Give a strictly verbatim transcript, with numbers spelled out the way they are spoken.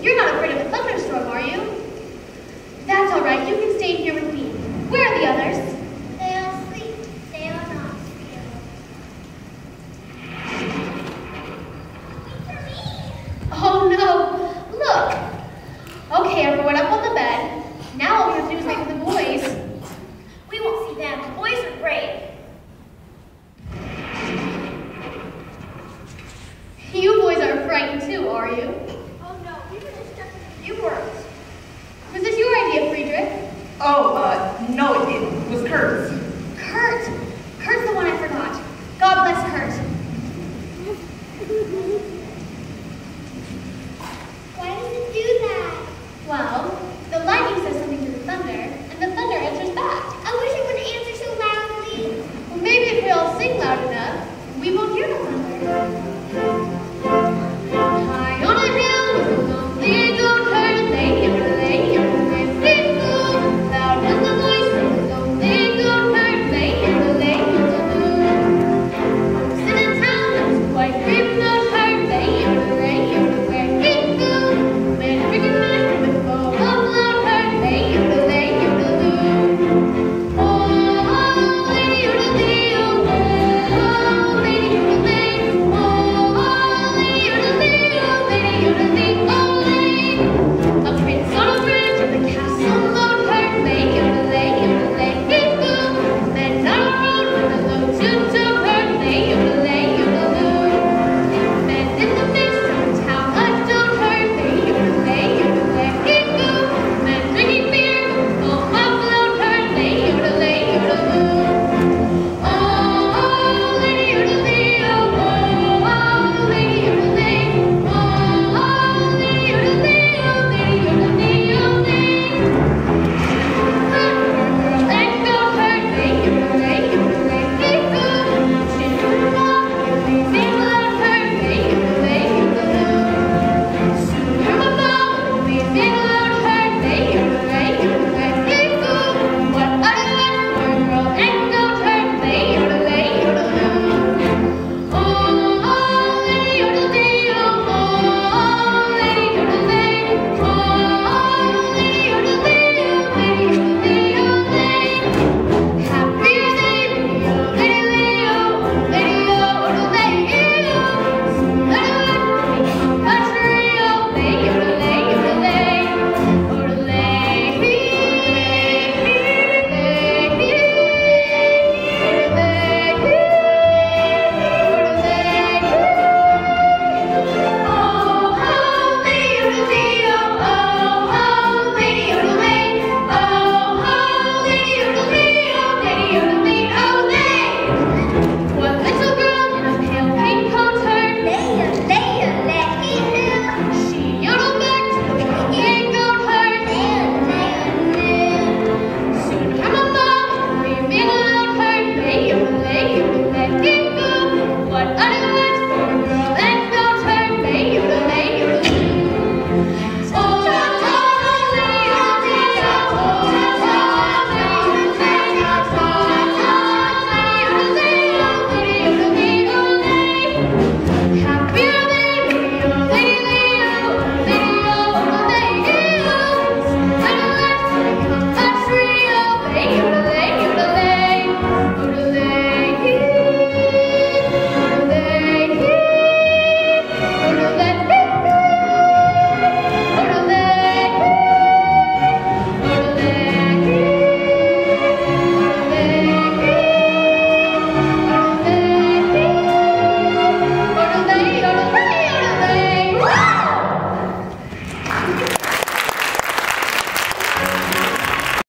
You're not afraid of a thunderstorm, are you? That's all right. You can stay here with me. Where are the others? They are asleep. They are not scared. Wait for me. Oh, no. Look. Okay, everyone up on the bed. Now all we have to do is wait for the boys. We won't see them. The boys are brave. You boys are frightened too, are you?